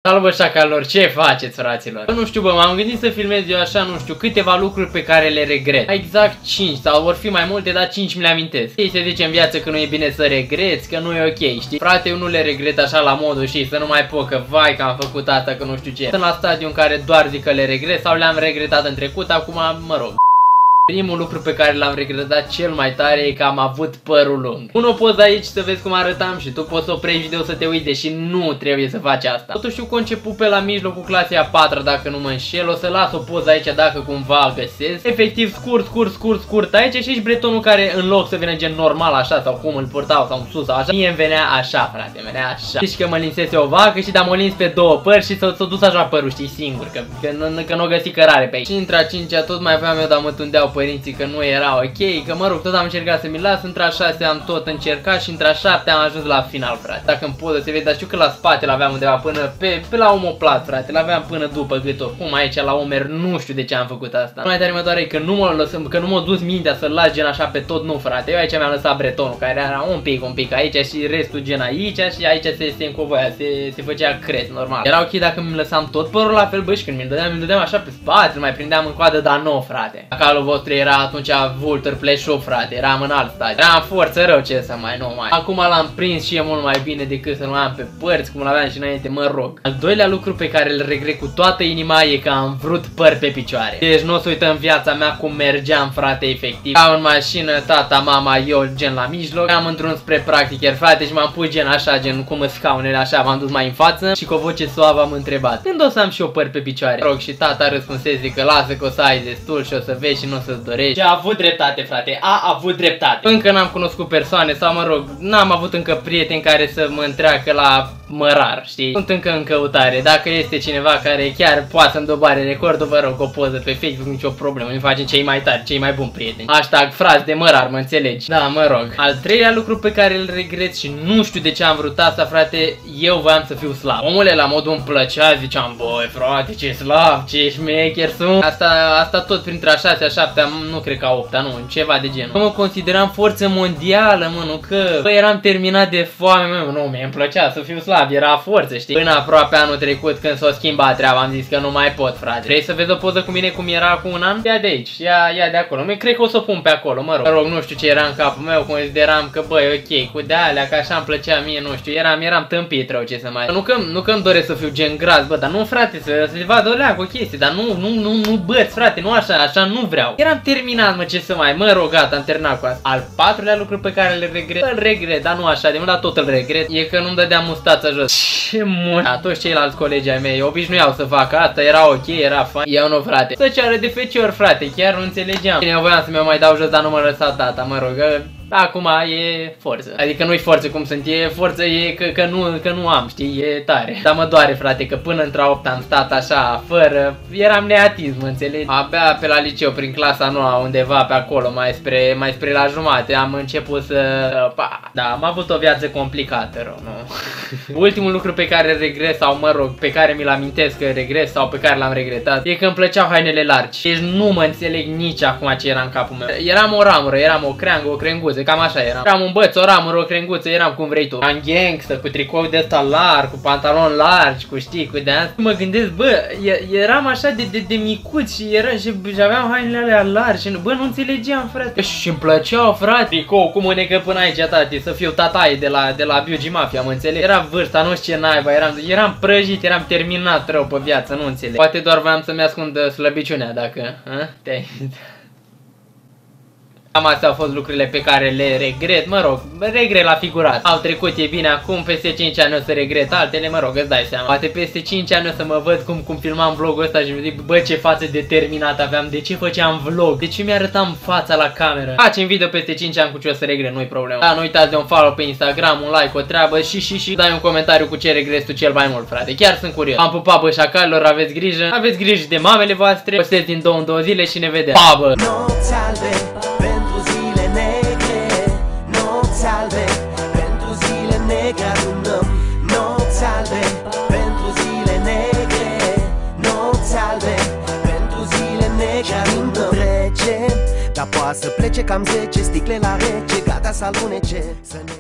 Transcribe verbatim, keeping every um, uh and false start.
Salut bă șacalor, ce faceți fraților? Nu știu bă, m-am gândit să filmez eu așa, nu știu, câteva lucruri pe care le regret. Exact cinci sau vor fi mai multe, dar cinci mi le amintesc. Ei se zice în viață că nu e bine să regreți, că nu e ok, știi? Frate, eu nu le regret așa la modul și să nu mai pot că vai că am făcut asta, că nu știu ce. Sunt la stadiu în care doar zic că le regret sau le-am regretat în trecut, acum mă rog. Primul lucru pe care l-am regretat cel mai tare e că am avut părul lung. Pun o poză aici să vezi cum arătam și tu poți să oprești video să te uiți, deși nu trebuie să faci asta. Totuși eu conceput pe la mijlocul clasei a patra, dacă nu mă înșel, o să las o poză aici dacă cumva găsesc. Efectiv scurt, scurt, scurt, scurt aici și aici bretonul care în loc să vină gen normal așa sau cum îl purtau sau în sus sau așa, mie îmi venea așa, frate, îmi venea așa. Știi că mă linsese o vacă și da mă lins pe două pări și s-a dus așa părul, știi, singur, că, că, că, că nu o găsi cărare pe aici. Și între a cincea tot mai aveam eu, dar mă tundeau părinții că nu era ok, că mă rog, tot am încercat să mi las, între a șasea am tot încercat și între a șaptea am ajuns la final, frate. Dacă îmi pot să se vede, dar știu că la spate l-aveam undeva până pe, pe la omoplat, frate, l-aveam până după gât, oricum aici la omer nu știu de ce am făcut asta. Mai tare mă doare că nu mă lăsăm, că nu m-a dus mintea să-l las gen așa pe tot, nu frate. Eu aici mi-am lăsat bretonul care era un pic, un pic aici și restul gen aici și aici se, se încovoia, se, se făcea crest, normal. Era ok dacă mi lăsam tot părul la fel, bă, și când mi-l dădeam, mi-l dădeam așa pe spate, îl mai prindeam în coadă, dar nu, frate. Acalul vostru era atunci Vulture Flash-up, frate, eram în alt stadiu. Eram forță rău, ce să mai, nu mai. Acum l-am prins și e mult mai bine decât să-l mai am pe părți, cum l-aveam și înainte, mă rog. Al doilea lucru pe care îl regret cu toată inima e că am vrut păr pe picioare. Deci nu o să uităm viața mea cum mergeam, frate, efectiv. Ca în mașină, tata, mama, eu, gen la mijloc. Am într-un spre practicer, frate, și m-am pus gen așa, gen cum în scaunele așa, m-am dus mai în față și cu o voce suavă am întrebat: când o să am și eu păr pe picioare? Rog, și tata răspunsese că lasă că o să ai destul și o să vezi și nu o să-ți dorești. Și a avut dreptate, frate, a avut dreptate. Încă n-am cunoscut persoane sau mă rog, n-am avut încă prieteni care să mă întreacă la mărar, știi? Sunt încă în căutare. Dacă este cineva care chiar poate să-mi dobare recordul, vă rog, o poză pe Facebook, nicio problemă. Mi facem cei mai tari, cei mai buni prieteni. Hashtag frați de mărar, mă înțelegi? Da, mă rog. Al treilea lucru pe care îl regret și nu știu de ce am vrut asta, frate, eu voiam să fiu slab. Omule, la modul îmi plăcea, ziceam, băi, frate, ce slab, ce șmecher sunt. Asta, asta tot printre a șasea, a șaptea, nu cred că a opta, nu, ceva de genul. Mă consideram forță mondială, mă, nu că, bă, eram terminat de foame, mă, nu, mi-mi plăcea să fiu slab, era forță, știi? Până aproape anul trecut, când s-o schimbat treaba, am zis că nu mai pot, frate. Vrei să vezi o poză cu mine cum era acum un an? Ia de aici, ia, ia de acolo. Mă, cred că o să o pun pe acolo, mă rog. Mă rog, nu știu ce era în capul meu, consideram că, băi, ok, cu de-alea, că așa îmi plăcea mie, nu știu, eram, eram tâmpit rău, ce să mai... Nu că, nu că îmi doresc să fiu gen gras, bă, dar nu, frate, să se vadă o leagă, o chestie, dar nu, nu, nu, nu băți, frate, nu așa, așa nu vreau. Eram terminat, mă, ce să mai, mă rog, gata, am terminat cu asta. Al patrulea lucru pe care îl regret, îl regret, dar nu așa de mult, dar tot îl regret, e că nu-mi dădeam mustața jos. Ce mult. Da, toți ceilalți colegi ai mei obișnuiau să facă asta, era ok, era fain. Eu nu, frate. Să ceară de fecior, frate, chiar nu înțelegeam. Bine, voiam să mi-o mai dau jos, dar nu mă lăsa tata, mă rog. Acum e forță. Adică nu-i forță cum sunt, e forță e că, că, nu, că nu am, știi, e tare. Dar mă doare, frate, că până într-a opta am stat așa, fără, eram neatism, înțelegi? Abia pe la liceu, prin clasa noua, undeva pe acolo, mai spre, mai spre la jumate, am început să... Pa, da, am avut o viață complicată, rău, nu? Ultimul lucru pe care îl regret, sau mă rog, pe care mi-l amintesc că regret sau pe care l-am regretat, e că îmi plăceau hainele largi. Deci nu mă înțeleg nici acum ce era în capul meu. Eram o ramură, eram o creangă, o crenguță. Cam așa eram. Eram un băț, o ramură, o crenguță, eram cum vrei tu. Eram gangster, cu tricou de ăsta larg, cu pantaloni largi, cu știi, cu de-aia. Mă gândesc, bă, eram așa de, de, de micuț și, era, și, și aveam hainele alea largi și, bă, nu înțelegeam, frate. Și îmi plăceau, frate. Tricou cu mânecă până aici, tati, să fiu tataie de la, de la Biugi Mafia, mă înțeleg. Era vârsta, nu știu ce naiba, eram, eram prăjit, eram terminat rău pe viață, nu înțeleg. Poate doar voiam să-mi ascund slăbiciunea, dacă, te-ai... Cam astea au fost lucrurile pe care le regret, mă rog, regret la figurat. Au trecut, e bine, acum peste cinci ani o să regret altele, mă rog, îți dai seama. Poate peste cinci ani o să mă văd cum, cum filmam vlogul ăsta și mă zic, bă, ce față determinată aveam, de ce făceam vlog, de ce mi-arătam fața la cameră. Facem video peste cinci ani cu ce o să regret, nu-i problemă. Da, nu uitați de un follow pe Instagram, un like, o treabă și și și dai un comentariu cu ce regreți tu cel mai mult, frate. Chiar sunt curios. Am pupat, bă, șacalilor, aveți grijă, aveți grijă de mamele voastre, postez din două în două zile și ne vedem. Pa, bă! Salve, pentru zile negre adunăm nopți albe, pentru zile negre, nopți albe, pentru zile negre adunăm. Trece, dar poate să plece cam zece sticle la rece, gata să alunece, să ne